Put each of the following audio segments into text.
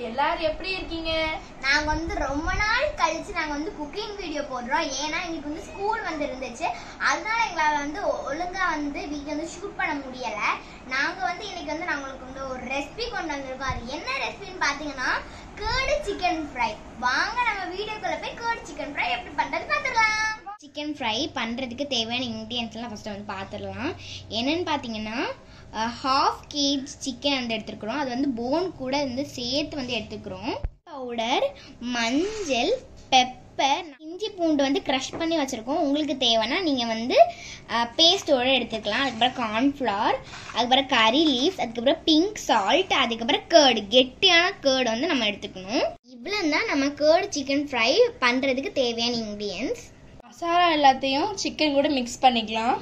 எல்லாரும் எப்படி இருக்கீங்க? நாங்க வந்து ரொம்ப நாள் கழிச்சு நாங்க வந்து குக்கிங் வீடியோ போடுறோம். ஏன்னா இன்னைக்கு வந்து ஸ்கூல் வந்து இருந்துச்சு. அதனால எங்களால வந்து ஒழுங்கா வந்து வீடியோ வந்து ஷூட் பண்ண முடியல. நாங்க வந்து இன்னைக்கு வந்து நாங்களுக்கு வந்து ஒரு ரெசிபி கொண்டு வந்திருக்கோம். அது என்ன ரெசிபின்னு பாத்தீங்கன்னா கேர்டு சிக்கன் ஃப்ரை. வாங்க நம்ம வீடியோக்குள்ள போய் கேர்டு சிக்கன் ஃப்ரை எப்படி பண்றது பாத்துடலாம். சிக்கன் ஃப்ரை பண்றதுக்கு தேவையான இன்கிரியன்ஸ் எல்லாம் ஃபர்ஸ்ட் வந்து பாத்துடலாம். என்னன்னு பாத்தீங்கன்னா half kg சிக்கன் வந்து எடுத்துக்கிறோம். அது வந்து போன் கூட வந்து சேர்த்து வந்து எடுத்துக்கிறோம். பவுடர், மஞ்சள், பெப்பர், இஞ்சி பூண்டு வந்து க்ரஷ் பண்ணி வச்சுருக்கோம். உங்களுக்கு தேவைன்னா நீங்கள் வந்து பேஸ்ட்டோடு எடுத்துக்கலாம். அதுக்கப்புறம் கார்ன்ஃப்ளவர், அதுக்கப்புறம் கறி லீவ்ஸ், அதுக்கப்புறம் பிங்க் சால்ட், அதுக்கப்புறம் கேர்டு, கெட்டியான கேர்டு வந்து நம்ம எடுத்துக்கணும். இவ்வளோ தான் நம்ம கேர்டு சிக்கன் ஃப்ரை பண்ணுறதுக்கு தேவையான இன்க்ரீடியன்ஸ். மசாலா எல்லாத்தையும் சிக்கன் கூட மிக்ஸ் பண்ணிக்கலாம்.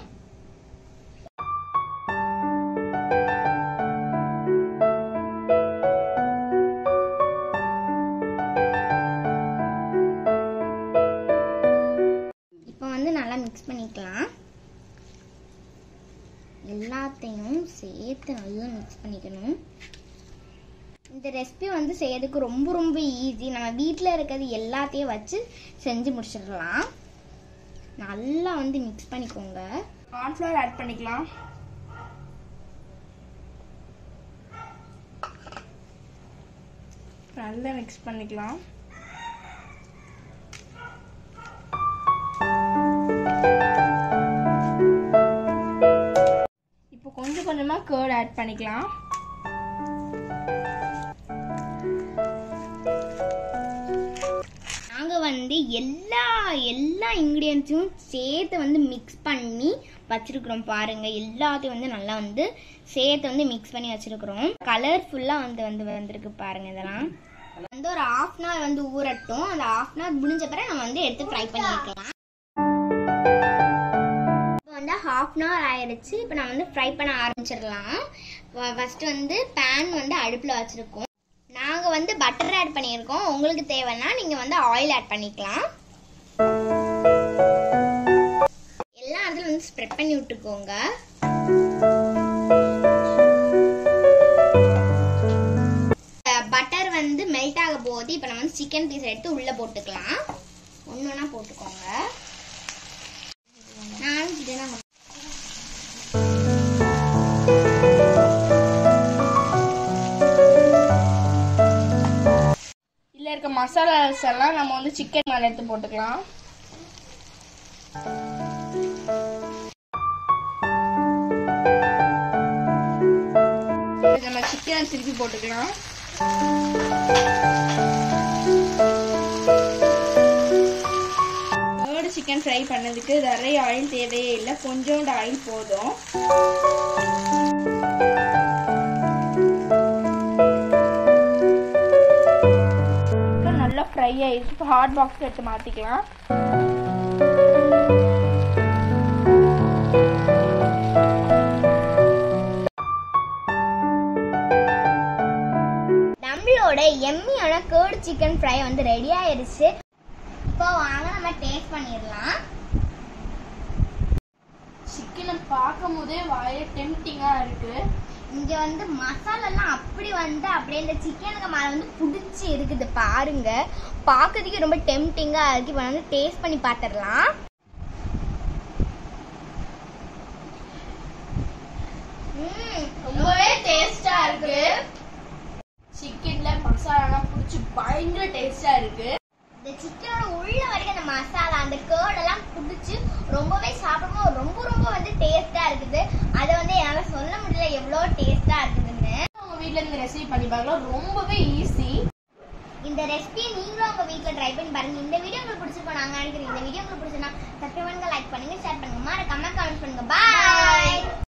நல்லா மிக்ஸ் பண்ணிக்கலாம். எல்லாத்தையும் சேர்த்து நல்லா மிக்ஸ் பண்ணிக்கணும். இந்த ரெசிபி வந்து செய்யறதுக்கு ரொம்ப ஈஸி. நம்ம வீட்டில் இருக்கிறது எல்லாத்தையும் வச்சு செஞ்சு முடிச்சிடலாம். நல்லா வந்து மிக்ஸ் பண்ணிக்கோங்க. கார்ன்ஃப்ளவர் ஆட் பண்ணிக்கலாம். நல்லா மிக்ஸ் பண்ணிக்கலாம். கொஞ்சம் கொஞ்சமா கர்ட் ஆட் பண்ணிக்கலாம். நாங்க வந்து எல்லா இன்கிரியன்ஸையும் சேர்த்து வந்து மிக்ஸ் பண்ணி வச்சிருக்கிறோம். பாருங்க, எல்லாத்தையும் வந்து நல்லா வந்து சேர்த்து வந்து மிக்ஸ் பண்ணி வச்சிருக்கிறோம். கலர்ஃபுல்லா வந்திருக்கு பாருங்க. இதெல்லாம் வந்து ஒரு 1/2 hour வந்து ஊறட்டும். அந்த 1/2 hour முடிஞ்ச பிறகு நம்ம வந்து எடுத்து ஃப்ரை பண்ணி வைக்கலாம். 1/2 hour ஆயிடுச்சு. இப்போ நான் வந்து ஃப்ரை பண்ண ஆரம்பிச்சிடலாம். ஃபர்ஸ்ட் வந்து பேன் வந்து அடுப்பில் வச்சுருக்கோம். நாங்கள் வந்து பட்டர் ஆட் பண்ணியிருக்கோம். உங்களுக்கு தேவைன்னா நீங்கள் வந்து ஆயில் ஆட் பண்ணிக்கலாம். எல்லா இடத்துல வந்து ஸ்ப்ரெட் பண்ணி விட்டுக்கோங்க. பட்டர் வந்து மெல்ட் ஆக போகுது. இப்போ நம்ம வந்து சிக்கன் பீஸ் எடுத்து உள்ளே போட்டுக்கலாம். ஒன்றா போட்டுக்கோங்க. நானும் இதுதான் இதுல இருக்க மசாலாஸ் எல்லாம் நம்ம வந்து சிக்கன் மேல எடுத்து போட்டுக்கலாம். நம்ம சிக்கனை திருப்பி போட்டுக்கலாம். சிக்கன் ஃப்ரை பண்ணதுக்கு நிறைய ஆயில் தேவையே இல்லை, கொஞ்சோண்டு ஆயில் போதும். இப்போ நல்லா ஃப்ரை ஆயிடுச்சு. இப்போ ஹாட் பாக்ஸ் எடுத்து மாத்திக்கலாம். நம்மளோட எம்மியான கேர்டு சிக்கன் ஃப்ரை வந்து ரெடி ஆயிடுச்சு. இப்போ வாங்க நம்ம டேஸ்ட் பண்ணிடலாம். சிக்கனை பார்க்கும் போதே வாயில டெம்டிங்கா இருக்கு. இங்க வந்து மசாலாலாம் அப்படியே இந்த சிக்கனுக்கு மேல வந்து புடிச்சு இருக்குது பாருங்க. பார்க்கிறதுக்கு ரொம்ப டெம்டிங்கா இருக்கு. இப்போ வந்து டேஸ்ட் பண்ணி பார்த்துடலாம். ரொம்பவே டேஸ்டா இருக்கு. சிக்கன்ல மசாலாலாம் புடிச்சு பயங்கர டேஸ்டா இருக்கு. இந்த சிக்கனோட உள்ள வரைக்கும் அந்த மசாலா அந்த கேர்டெல்லாம் பிடிச்சி ரொம்பவே சாப்பிடும்போது ரொம்ப வந்து டேஸ்டா இருக்குது. அதை வந்து என்னால சொல்ல முடியல எவ்வளோ டேஸ்டா இருக்குதுன்னு. உங்க வீட்ல இந்த ரெசிபி பண்ணி பார்க்கலாம். ரொம்பவே ஈஸி. இந்த ரெசிபியை நீங்களும் உங்க வீட்டில் ட்ரை பண்ணி பாருங்க. இந்த வீடியோ உங்களுக்கு பிடிச்சிருக்கோம் நாங்க நினைக்கிறேன். இந்த வீடியோ உங்களுக்கு பிடிச்சிருந்தா சப்ஸ்கிரைப் பண்ணுங்க, லைக் பண்ணுங்க, ஷேர் பண்ணுங்க, மறக்காம கமெண்ட் பண்ணுங்க. பாய்.